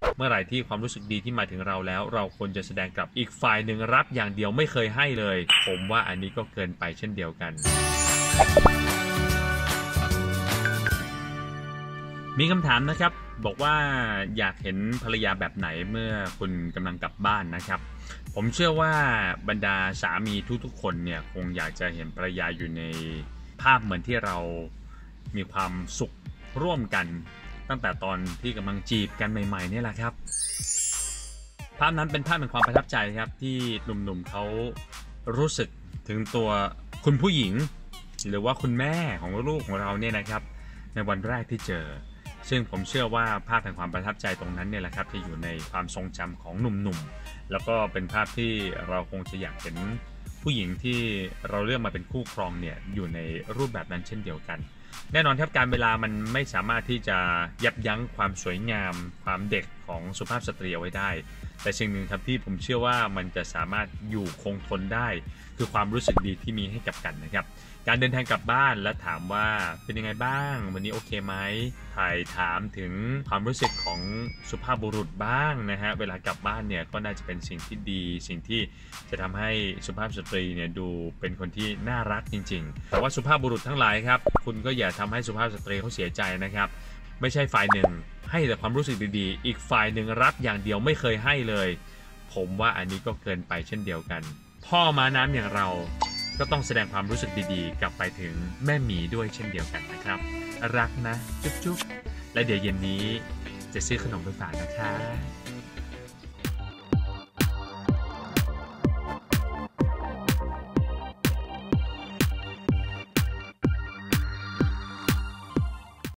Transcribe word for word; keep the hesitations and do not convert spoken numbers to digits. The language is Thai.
เมื่อไหร่ที่ความรู้สึกดีที่มาถึงเราแล้วเราควรจะแสดงกลับอีกฝ่ายหนึ่งรับอย่างเดียวไม่เคยให้เลยผมว่าอันนี้ก็เกินไปเช่นเดียวกันมีคำถามนะครับบอกว่าอยากเห็นภรรยาแบบไหนเมื่อคุณกำลังกลับบ้านนะครับผมเชื่อว่าบรรดาสามีทุกๆคนเนี่ยคงอยากจะเห็นภรรยาอยู่ในภาพเหมือนที่เรามีความสุขร่วมกันตั้งแต่ตอนที่กำลังจีบกันใหม่ๆนี่แหละครับภาพนั้นเป็นภาพแห่งความประทับใจครับที่หนุ่มๆเขารู้สึกถึงตัวคุณผู้หญิงหรือว่าคุณแม่ของลูกของเราเนี่ยนะครับในวันแรกที่เจอซึ่งผมเชื่อว่าภาพแห่งความประทับใจตรงนั้นเนี่ยแหละครับจะอยู่ในความทรงจำของหนุ่มๆแล้วก็เป็นภาพที่เราคงจะอยากเห็นผู้หญิงที่เราเลือกมาเป็นคู่ครองเนี่ยอยู่ในรูปแบบนั้นเช่นเดียวกันแน่นอนครับการเวลามันไม่สามารถที่จะยับยั้งความสวยงามความเด็กของสุภาพสตรีเอาไว้ได้แต่สิ่งหนึ่งครับที่ผมเชื่อว่ามันจะสามารถอยู่คงทนได้คือความรู้สึกดีที่มีให้กับกันนะครับการเดินทางกลับบ้านและถามว่าเป็นยังไงบ้างวันนี้โอเคไหมถ่ายถามถึงความรู้สึกของสุภาพบุรุษบ้างนะฮะเวลากลับบ้านเนี่ยก็น่าจะเป็นสิ่งที่ดีสิ่งที่จะทำให้สุภาพสตรีเนี่ยดูเป็นคนที่น่ารักจริงๆแต่ว่าสุภาพบุรุษทั้งหลายครับคุณก็อย่าทำให้สุภาพสตรีเขาเสียใจนะครับไม่ใช่ฝ่ายหนึ่งให้แต่ความรู้สึกดีๆอีกฝ่ายหนึ่งรับอย่างเดียวไม่เคยให้เลยผมว่าอันนี้ก็เกินไปเช่นเดียวกันพ่อม้าน้ำอย่างเราก็ต้องแสดงความรู้สึกดีๆกลับไปถึงแม่หมีด้วยเช่นเดียวกันนะครับรักนะจุ๊บๆและเดี๋ยวเย็นนี้จะซื้อขนมไปฝากนะคะ